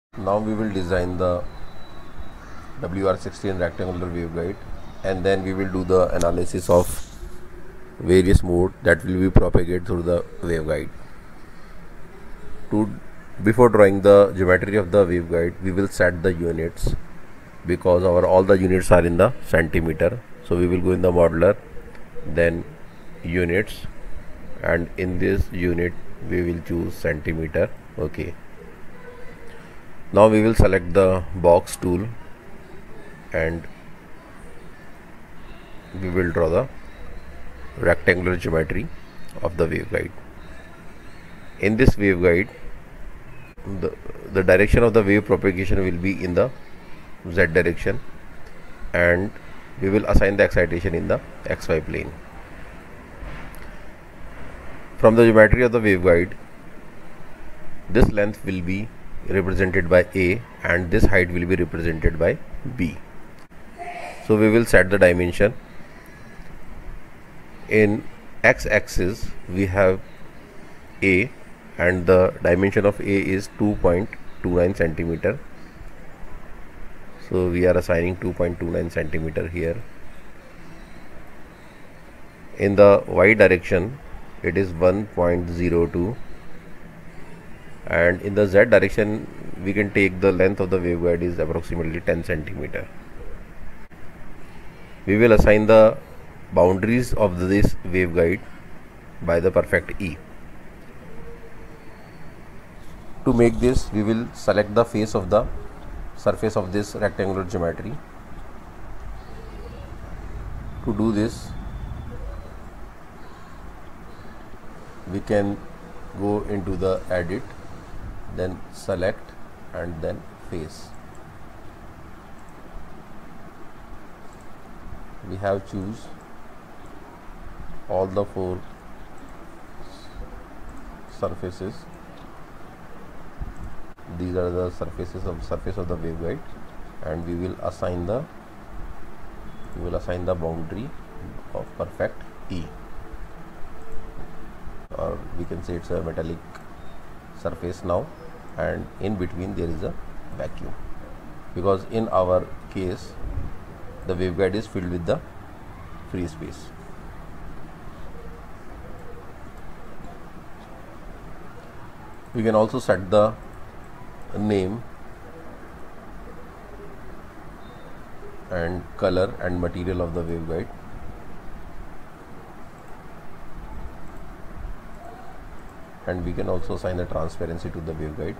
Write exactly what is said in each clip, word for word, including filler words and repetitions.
Now we will design the W R sixteen rectangular waveguide, and then we will do the analysis of various mode that will be propagated through the waveguide. To before drawing the geometry of the waveguide, we will set the units, because our all the units are in the centimeter. So we will go in the modeler, then units, and in this unit we will choose centimeter. Okay, now we will select the box tool and we will draw the rectangular geometry of the waveguide. In this waveguide, the, the direction of the wave propagation will be in the z direction, and we will assign the excitation in the xy plane. From the geometry of the waveguide, this length will be represented by A and this height will be represented by B. So we will set the dimension. In x-axis we have A and the dimension of A is two point two nine centimeter. So we are assigning two point two nine centimeter here. In the y direction it is one point zero two, and in the z direction we can take the length of the waveguide is approximately ten centimeter. We will assign the boundaries of this waveguide by the perfect E. To make this, we will select the face of the surface of this rectangular geometry. To do this, we can go into the edit, then select and then face. We have choose all the four surfaces. These are the surfaces of surface of the waveguide, and we will assign the we will assign the boundary of perfect E, or we can say it's a metallic surface now, and in between there is a vacuum, because in our case the waveguide is filled with the free space. We can also set the name and color and material of the waveguide. And we can also assign the transparency to the waveguide.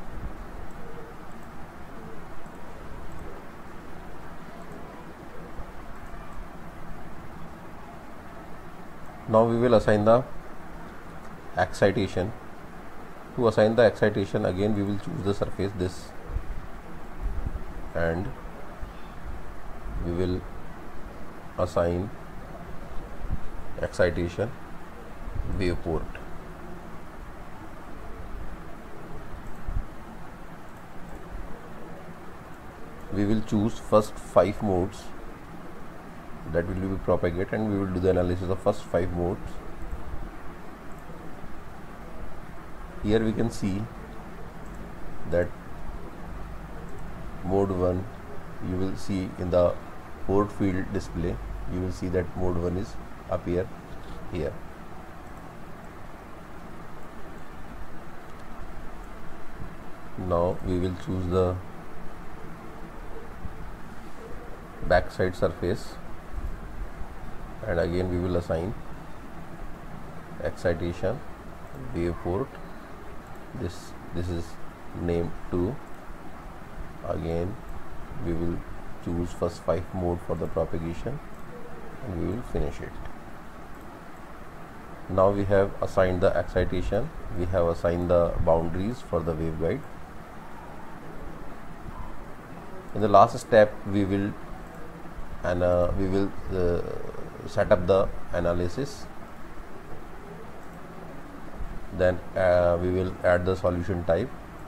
Now we will assign the excitation. To assign the excitation, again we will choose the surface this, and we will assign excitation waveport. We will choose first five modes that will be propagated, and we will do the analysis of first five modes. Here we can see that mode one, you will see in the port field display, you will see that mode one is appear here. Now we will choose the backside surface, and again we will assign excitation waveport. This this is name two. Again we will choose first five mode for the propagation, and we will finish it. Now we have assigned the excitation, we have assigned the boundaries for the waveguide. In the last step we will and uh, we will uh, set up the analysis. Then uh, we will add the solution type.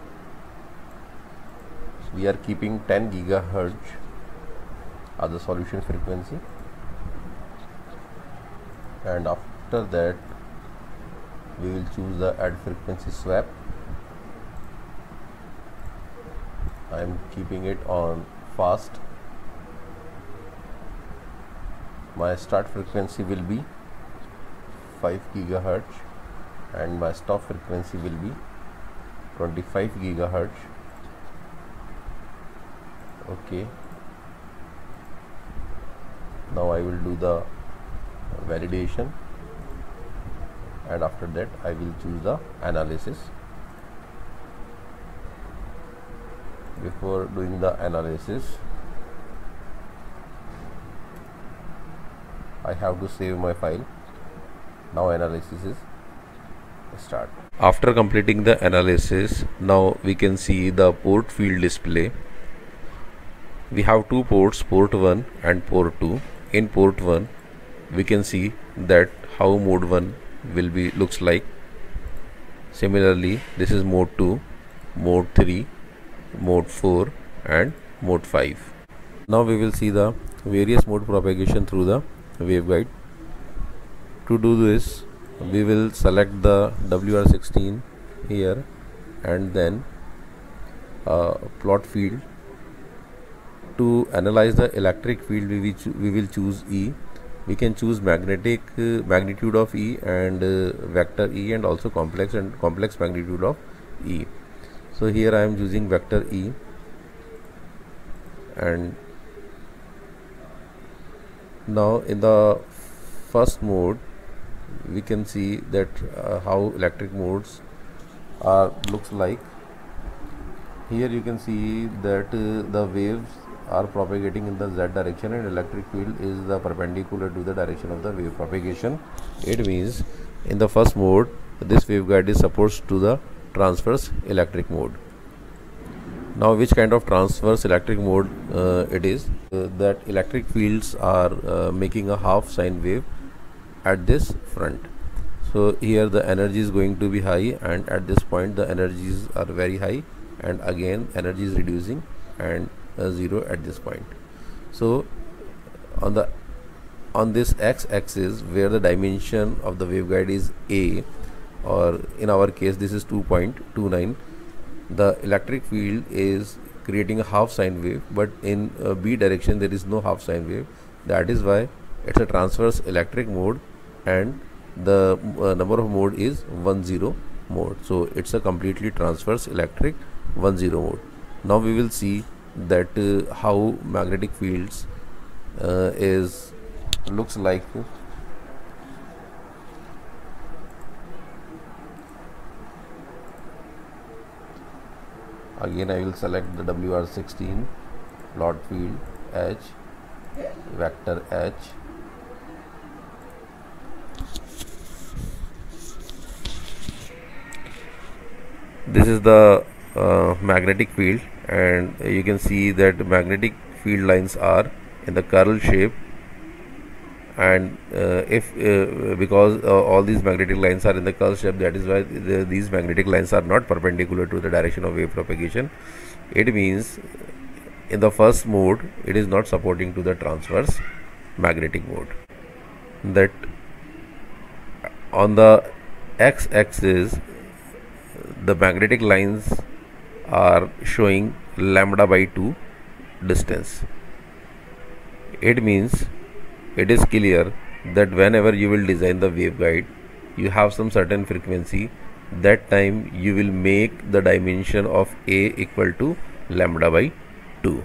We are keeping ten gigahertz as the solution frequency, and after that we will choose the add frequency swap, I'm keeping it on fast. My start frequency will be five gigahertz and my stop frequency will be twenty-five gigahertz. Okay, now I will do the validation, and after that I will choose the analysis. Before doing the analysis, I have to save my file. Now analysis is start. After completing the analysis, now we can see the port field display. We have two ports, port one and port two. In port one, we can see that how mode one will be looks like. Similarly, this is mode two, mode three, mode four and mode five. Now we will see the various mode propagation through the waveguide. To do this, we will select the W R sixteen here and then uh, plot field. To analyze the electric field, we will, we will choose E. We can choose magnetic uh, magnitude of E and uh, vector E, and also complex and complex magnitude of E. So here I am using vector E, and now in the first mode we can see that uh, how electric modes are looks like. Here you can see that uh, the waves are propagating in the z direction and electric field is the perpendicular to the direction of the wave propagation. It means in the first mode this waveguide is supposed to the transverse electric mode. Now which kind of transverse electric mode uh, it is? Uh, that electric fields are uh, making a half sine wave at this front. So here the energy is going to be high, and at this point the energies are very high, and again energy is reducing and uh, zero at this point. So on the on this x-axis, where the dimension of the waveguide is a, or in our case this is two point two nine, the electric field is creating a half sine wave, but in uh, b direction there is no half sine wave. That is why it's a transverse electric mode, and the uh, number of mode is one zero mode. So it's a completely transverse electric one zero mode. Now we will see that uh, how magnetic fields uh, is looks like. Again I will select the W R sixteen, plot field H, vector H. This is the uh, magnetic field, and you can see that the magnetic field lines are in the curl shape, and uh, if uh, because uh, all these magnetic lines are in the curl shape, that is why the, these magnetic lines are not perpendicular to the direction of wave propagation. It means in the first mode it is not supporting to the transverse magnetic mode. That on the x-axis the magnetic lines are showing lambda by two distance. It means it is clear that whenever you will design the waveguide, you have some certain frequency. That time you will make the dimension of A equal to lambda by two.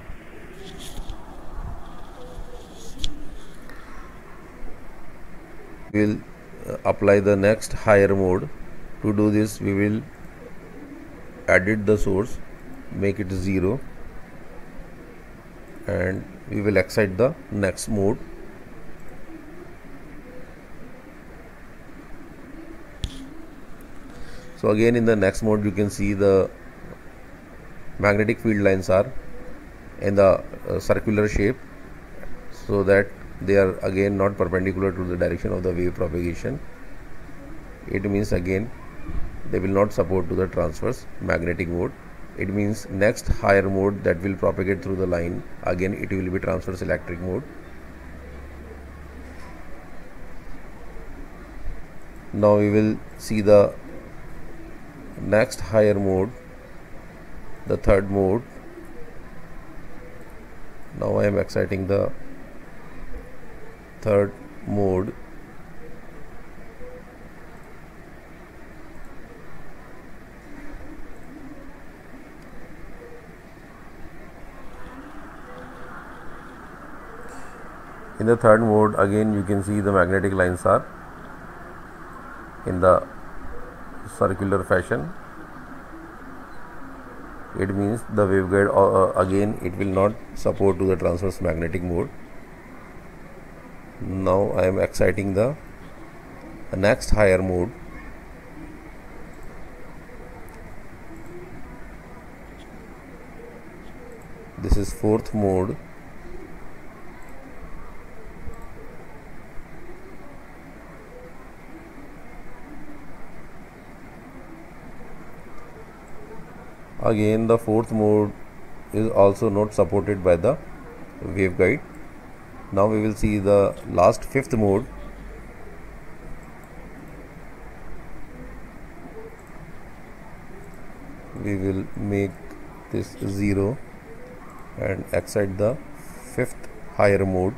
We will uh, apply the next higher mode. To do this, we will edit the source, make it zero, and we will excite the next mode. So again in the next mode you can see the magnetic field lines are in the uh, circular shape, so that they are again not perpendicular to the direction of the wave propagation. It means again they will not support to the transverse magnetic mode. It means next higher mode that will propagate through the line, again it will be transverse electric mode. Now we will see the next higher mode, the third mode. Now I am exciting the third mode. In the third mode, again you can see the magnetic lines are in the circular fashion. It means the waveguide uh, again it will not support to the transverse magnetic mode. Now I am exciting the next higher mode. This is fourth mode. Again the fourth mode is also not supported by the waveguide. Now we will see the last fifth mode. We will make this zero and excite the fifth higher mode.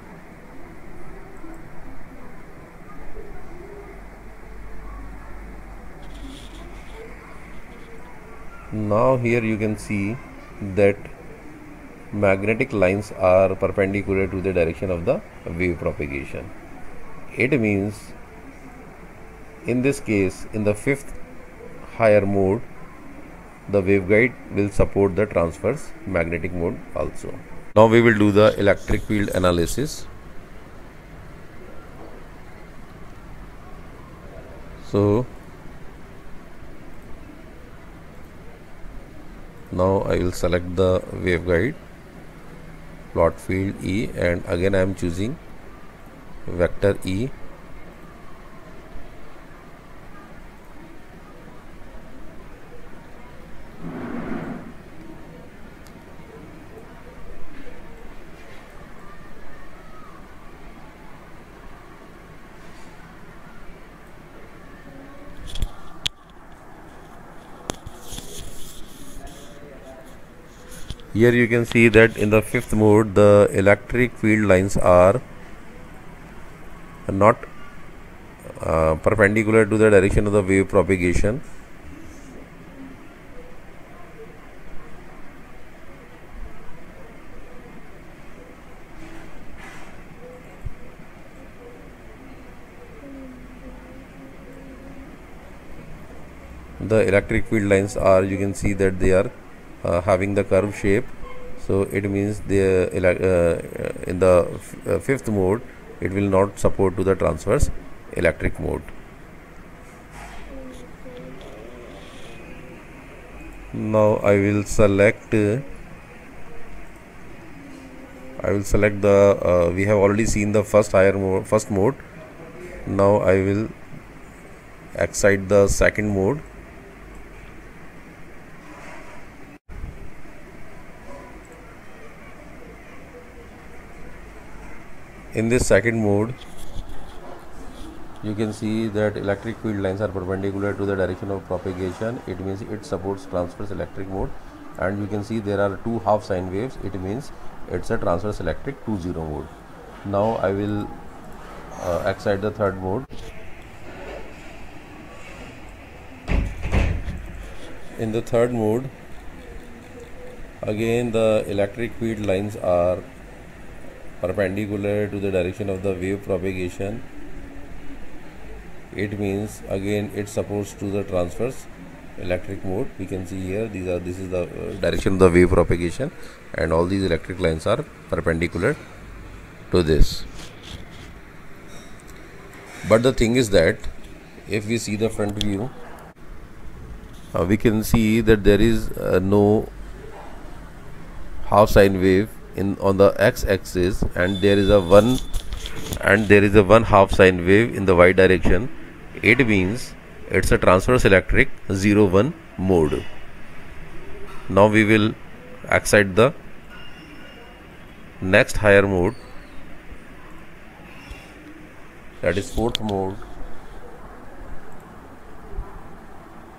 Now here you can see that magnetic lines are perpendicular to the direction of the wave propagation. It means in this case, in the fifth higher mode, the waveguide will support the transverse magnetic mode also. Now we will do the electric field analysis. So now I will select the waveguide, plot field E, and again I am choosing vector E. Here you can see that in the fifth mode the electric field lines are not uh, perpendicular to the direction of the wave propagation. The electric field lines are, you can see that they are Uh, having the curve shape, so it means the uh, in the uh, fifth mode it will not support to the transverse electric mode. Now I will select uh, I will select the uh, we have already seen the first higher mode, first mode. Now I will excite the second mode. In this second mode, you can see that electric field lines are perpendicular to the direction of propagation. It means it supports transverse electric mode, and you can see there are two half sine waves. It means it's a transverse electric two zero mode. Now I will uh, excite the third mode. In the third mode, again the electric field lines are perpendicular to the direction of the wave propagation. It means again it supports to the transverse electric mode. We can see here these are this is the uh, direction of the wave propagation, and all these electric lines are perpendicular to this. But the thing is that if we see the front view, uh, we can see that there is uh, no half sine wave in on the x-axis, and there is a one and there is a one half sine wave in the y direction. It means it's a transverse electric zero one mode. Now we will excite the next higher mode, that is fourth mode.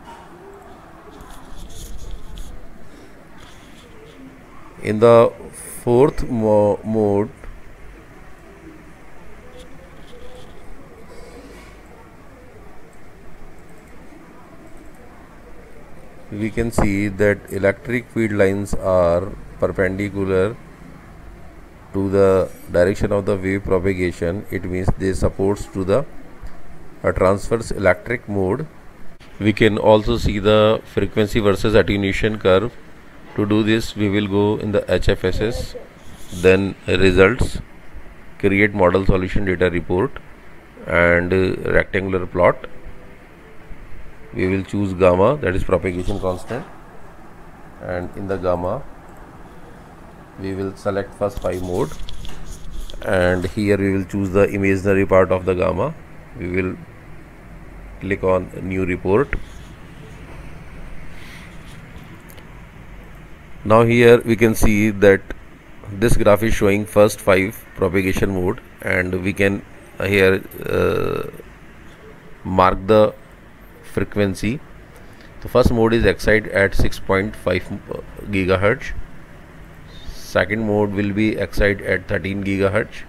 In the fourth mo mode we can see that electric field lines are perpendicular to the direction of the wave propagation. It means they supports to the a transverse electric mode. We can also see the frequency versus attenuation curve. To do this, we will go in the H F S S, then results, create model solution data report, and uh, rectangular plot. We will choose gamma, that is propagation constant, and in the gamma we will select first pi mode, and here we will choose the imaginary part of the gamma. We will click on new report. Now here we can see that this graph is showing first five propagation mode, and we can uh, here uh, mark the frequency. The first mode is excite at six point five gigahertz. Second mode will be excite at thirteen gigahertz.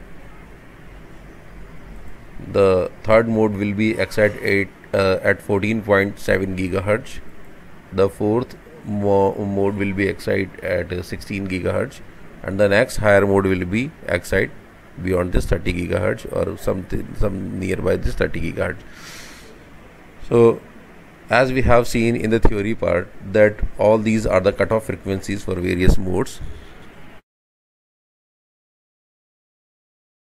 The third mode will be excite at, uh, at fourteen point seven gigahertz. The fourth mo mode will be excite at uh, sixteen gigahertz, and the next higher mode will be excite beyond this thirty gigahertz or something some nearby this thirty gigahertz. So as we have seen in the theory part that all these are the cutoff frequencies for various modes.